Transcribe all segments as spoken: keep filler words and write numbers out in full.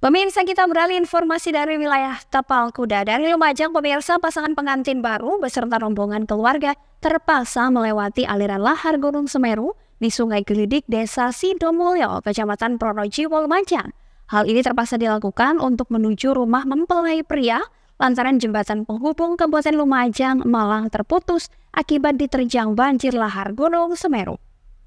Pemirsa, kita beralih informasi dari wilayah Tapal Kuda. Dari Lumajang, pemirsa, pasangan pengantin baru beserta rombongan keluarga terpaksa melewati aliran lahar Gunung Semeru di Sungai Gelidik, Desa Sidomulyo, Kecamatan Pronojiwo, Lumajang. Hal ini terpaksa dilakukan untuk menuju rumah mempelai pria lantaran jembatan penghubung Kabupaten Lumajang, Malang terputus akibat diterjang banjir lahar Gunung Semeru.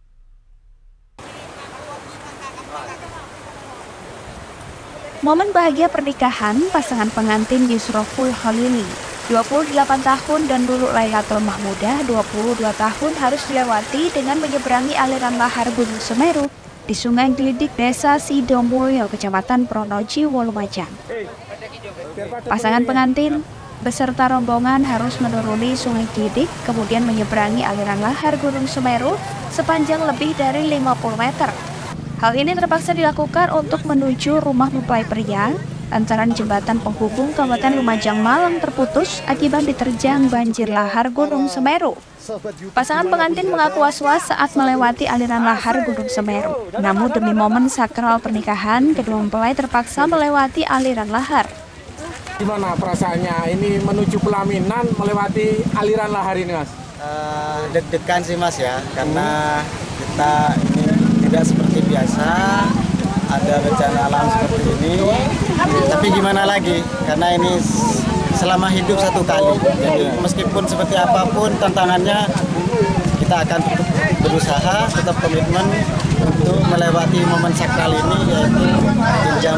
Momen bahagia pernikahan pasangan pengantin Yusroful Khalili, dua puluh delapan tahun, dan Lulu Lailatul Mahmudah, dua puluh dua tahun, harus dilewati dengan menyeberangi aliran lahar Gunung Semeru di Sungai Gelidik, Desa Sidomulyo, Kecamatan Pronojiwo, Lumajang. Pasangan pengantin beserta rombongan harus menuruni Sungai Gelidik, kemudian menyeberangi aliran lahar Gunung Semeru sepanjang lebih dari lima puluh meter. Hal ini terpaksa dilakukan untuk menuju rumah mempelai pria lantaran jembatan penghubung Kabupaten Lumajang, Malang terputus akibat diterjang banjir lahar Gunung Semeru. Pasangan pengantin mengaku was-was saat melewati aliran lahar Gunung Semeru. Namun demi momen sakral pernikahan, kedua mempelai terpaksa melewati aliran lahar. Gimana perasaannya ini menuju pelaminan melewati aliran lahar ini, Mas? Uh, deg-degan sih, Mas, ya, karena kita ini tidak seperti biasa, ada bencana alam seperti ini, tapi gimana lagi, karena ini selama hidup satu kali, jadi meskipun seperti apapun tantangannya, kita akan tetap berusaha, tetap komitmen untuk melewati momen sakral ini, yaitu jenjang.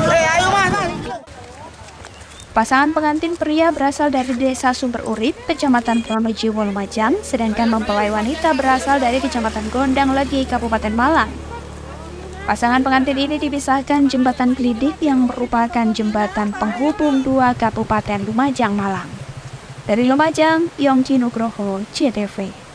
Pasangan pengantin pria berasal dari Desa Sumber Urip, Kecamatan Pronojiwo, Lumajang, sedangkan mempelai wanita berasal dari Kecamatan Gondang Legi, Kabupaten Malang. Pasangan pengantin ini dipisahkan jembatan Gelidik yang merupakan jembatan penghubung dua Kabupaten Lumajang, Malang. Dari Lumajang, Yongki Nugroho, C T V.